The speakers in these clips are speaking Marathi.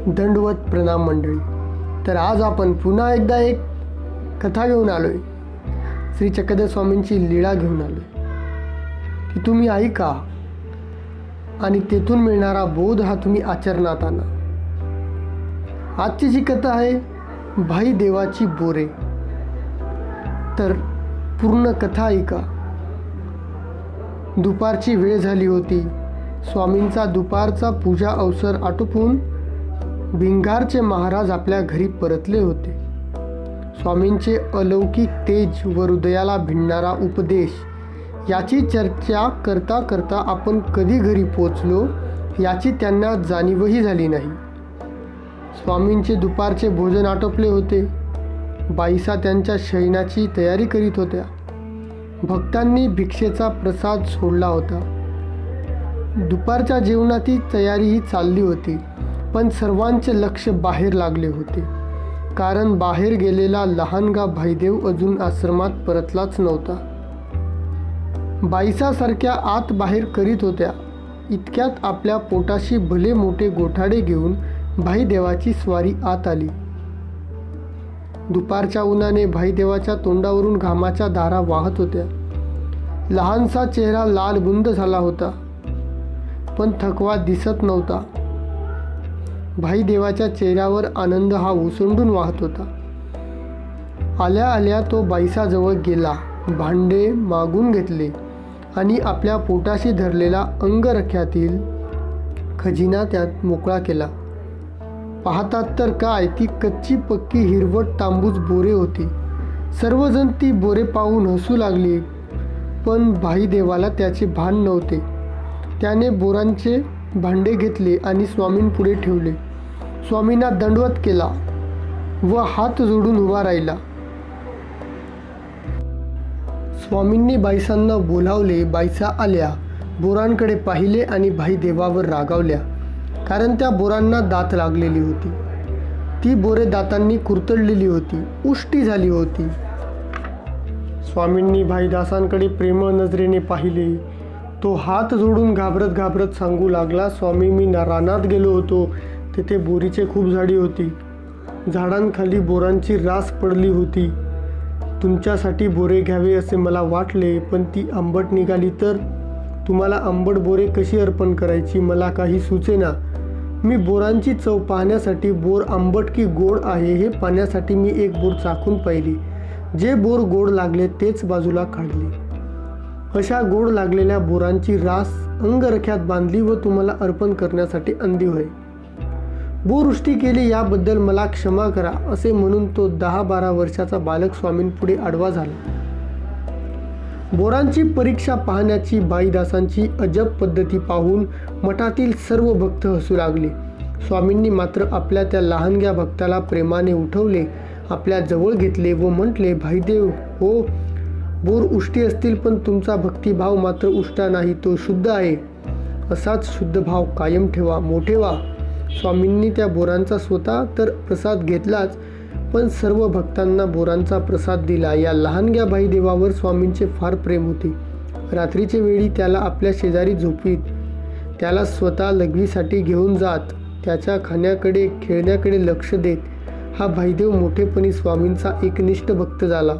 दंडवत प्रणाम मंडळी. तर आज आपण पुन्हा एकदा एक कथा घेऊन आलोय. श्री चक्रधर स्वामींची लीळा घेऊन आलोय. ती तुम्ही ऐका आणि तेथून मिळणारा बोध हा तुम्ही आचरणात आणा. आजची जी कथा आहे भाई देवाची बोरे. तर पूर्ण कथा ऐका. दुपारची वेळ झाली होती. स्वामींचा दुपारचा पूजा अवसर आटोपून भिंगारचे महाराज आपल्या घरी परतले होते. स्वामींचे अलौकिक तेज व हृदयाला भिडणारा उपदेश याची चर्चा करता करता आपण कधी घरी पोचलो याची त्यांना जाणीवही झाली नाही. स्वामींचे दुपारचे भोजन आटोपले होते. बाईसा त्यांच्या शयनाची तयारी करीत होत्या. भक्तांनी भिक्षेचा प्रसाद सोडला होता. दुपारच्या जेवणाची तयारीही चालली होती. पण सर्वांचे लक्ष बाहेर लागले होते. कारण बाहेर गेलेला लहानगा भाईदेव अजून आश्रमात परतलाच नव्हता. बाईसासारख्या आत बाहेर करीत होत्या. इतक्यात आपल्या पोटाशी भले मोठे गोठाडे घेऊन भाईदेवाची स्वारी आत आली. दुपारच्या उन्हाने भाईदेवाच्या तोंडावरून घामाच्या धारा वाहत होत्या. लहानसा चेहरा लालबुंद झाला होता. पण थकवा दिसत नव्हता. भाईदेवाच्या चेहऱ्यावर आनंद हा ओसंडून वाहत होता. आल्या आल्या तो बाईसाजवळ गेला. भांडे मागून घेतले आणि आपल्या पोटाशी धरलेला अंगरख्यातील खजिना त्यात मोकळा केला. पाहतात तर काय, ती कच्ची पक्की हिरवट तांबूस बोरे होती. सर्वजण ती बोरे पाहून हसू लागली. पण भाईदेवाला त्याचे भान नव्हते. त्याने बोरांचे भांडे घेतले आणि स्वामींपुढे ठेवले. स्वामींना दंडवत केला व हात जोडून उभा राहिला. स्वामींनी बाईसांना बोलावले. बाईसा आल्या, बोरांकडे पाहिले आणि भाईदेवावर रागावल्या. कारण त्या बोरांना दात लागलेली होती. ती बोरे दातांनी कुरतडलेली होती, उष्टी झाली होती. स्वामींनी भाईदासांकडे प्रेमळ नजरेने पाहिले. तो हात जोडून घाबरत घाबरत सांगू लागला, स्वामी, मी रानात गेलो होतो. तेथे बोरीचे खूप झाडी होती. झाडांखाली बोरांची रास पडली होती. तुमच्यासाठी बोरे घ्यावे असे मला वाटले, पण ती आंबट निघाली. तर तुम्हाला आंबट बोरे कशी अर्पण करायची मला काही सुचेना. मी बोरांची चव पाहण्यासाठी, बोर आंबट की गोड आहे हे पाहण्यासाठी मी एक बोर चाखून पाहिली. जे बोर गोड लागले तेच बाजूला काढले. अशा गोड लागलेल्या बोरांची रास अंगरख्यात बांधली व तुम्हाला अर्पण करण्यासाठी आणली होय. बोर उष्टी केली याबद्दल मला क्षमा करा असे म्हणून तो 10-12 वर्षाचा बालक स्वामींपुढे आडवा झाला. बोरांची परीक्षा पाहण्याची बाईदासांची अजब पद्धती पाहून मठातील सर्व भक्त हसू लागले. स्वामींनी मात्र आपल्या त्या लहानग्या भक्ताला प्रेमाने उठवले, आपल्या जवळ घेतले व म्हटले, भाईदेव हो, बोर उष्टी असतील पण तुमचा भक्तिभाव मात्र उष्टा नाही, तो शुद्ध आहे. असाच शुद्ध भाव कायम ठेवा, मोठे व्हा. स्वामींनी त्या बोरांचा स्वतः तर प्रसाद घेतलाच, पण सर्व भक्तांना बोरांचा प्रसाद दिला. या लहानग्या भाईदेवावर स्वामींचे फार प्रेम होते. रात्रीच्या वेळी त्याला आपल्या शेजारी झोपवीत, त्याला स्वतः लघवीसाठी घेऊन जात, त्याच्या खाण्याकडे खेळण्याकडे लक्ष देत. हा भाईदेव मोठेपणी स्वामींचा एकनिष्ठ भक्त झाला.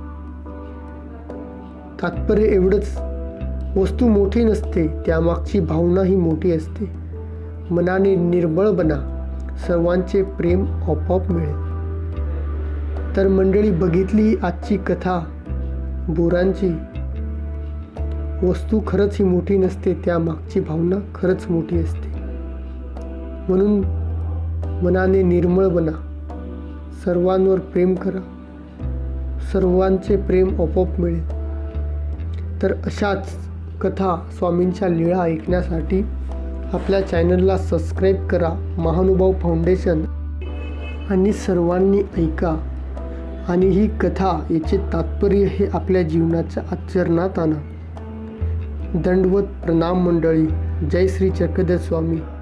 तात्पर्य एवढंच, वस्तू मोठी नसते, त्यामागची भावनाही मोठी असते. मनाने निर्मळ बना, सर्वांचे प्रेम आपोआप मिळेल. तर मंडळी, बघितली आजची कथा बोरांची. वस्तू खरंच ही मोठी नसते, त्यामागची भावना खरंच मोठी असते. म्हणून मनाने निर्मळ बना, सर्वांवर प्रेम करा, सर्वांचे प्रेम आपोआप मिळेल. तर अशाच कथा स्वामींच्या लीळा ऐकण्यासाठी आपल्या चॅनलला सबस्क्राईब करा, महानुभाव फाउंडेशन, आणि सर्वांनी ऐका. आणि ही कथा, याचे तात्पर्य हे आपल्या जीवनाच्या आचरणात आणा. दंडवत प्रणाम मंडळी. जय श्री चक्रधर स्वामी.